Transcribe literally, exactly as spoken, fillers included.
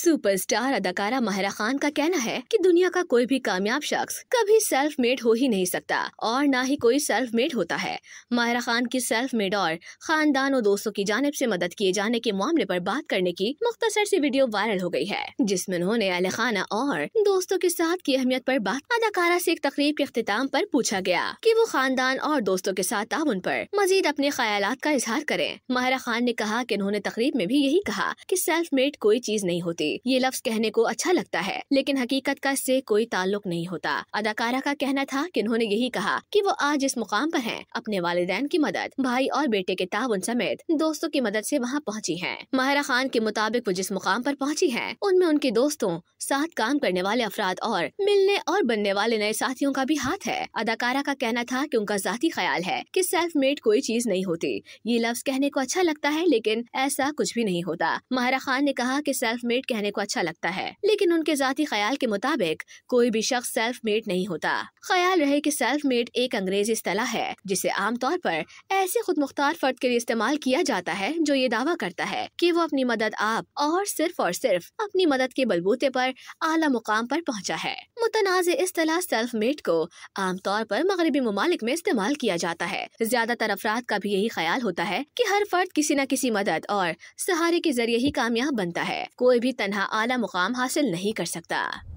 Superstar अदाकारा माहिरा खान का कहना है कि दुनिया का कोई भी कामयाब शख्स कभी सेल्फ मेड हो ही नहीं सकता और ना ही कोई सेल्फ मेड होता है। माहिरा खान की सेल्फ मेड और खानदान और दोस्तों की जानिब से मदद किए जाने के मामले पर बात करने की मुख्तसर सी वीडियो वायरल हो गई है, जिसमें उन्होंने अहले खाना और दोस्तों के साथ की अहमियत पर बात। अदाकारा से एक तकरीब के इख्तिताम पर पूछा गया कि वो खानदान और दोस्तों के साथ ताउन पर मजीद अपने ख्यालात का इजहार करें। माहिरा खान ने कहा कि उन्होंने तकरीब में भी यही कहा कि सेल्फ मेड कोई चीज नहीं होती। ये लफ्ज कहने को अच्छा लगता है, लेकिन हकीकत का इससे कोई ताल्लुक नहीं होता। अदाकारा का कहना था कि उन्होंने यही कहा कि वो आज इस मुकाम पर हैं, अपने वालिदैन की मदद, भाई और बेटे के ताउन समेत दोस्तों की मदद से वहाँ पहुँची हैं। माहिरा खान के मुताबिक वो जिस मुकाम पर पहुँची हैं, उनमें उनके दोस्तों, साथ काम करने वाले अफराद और मिलने और बनने वाले नए साथियों का भी हाथ है। अदाकारा का कहना था कि उनका जाती ख्याल है कि सेल्फ मेड कोई चीज नहीं होती। ये लफ्ज कहने को अच्छा लगता है, लेकिन ऐसा कुछ भी नहीं होता। माहिरा खान ने कहा कि सेल्फ मेड कहने को अच्छा लगता है, लेकिन उनके जाती ख्याल के मुताबिक कोई भी शख्स सेल्फ मेड नहीं होता। ख्याल रहे कि सेल्फ मेड एक अंग्रेजी इस्तिलाह है, जिसे आमतौर पर ऐसे खुद मुख्तार फर्द के लिए इस्तेमाल किया जाता है जो ये दावा करता है कि वो अपनी मदद आप और सिर्फ और सिर्फ अपनी मदद के बलबूते पर आला मुकाम पर पहुंचा है। मुतनाज़ इस्तिलाह सेल्फ मेड को आमतौर पर मगरबी ममालिक में इस्तेमाल किया जाता है। ज्यादातर अफराद का भी यही ख्याल होता है कि हर फर्द किसी न किसी मदद और सहारे के जरिए ही कामयाब बनता है। कोई भी तन्हा आला मुकाम हासिल नहीं कर सकता।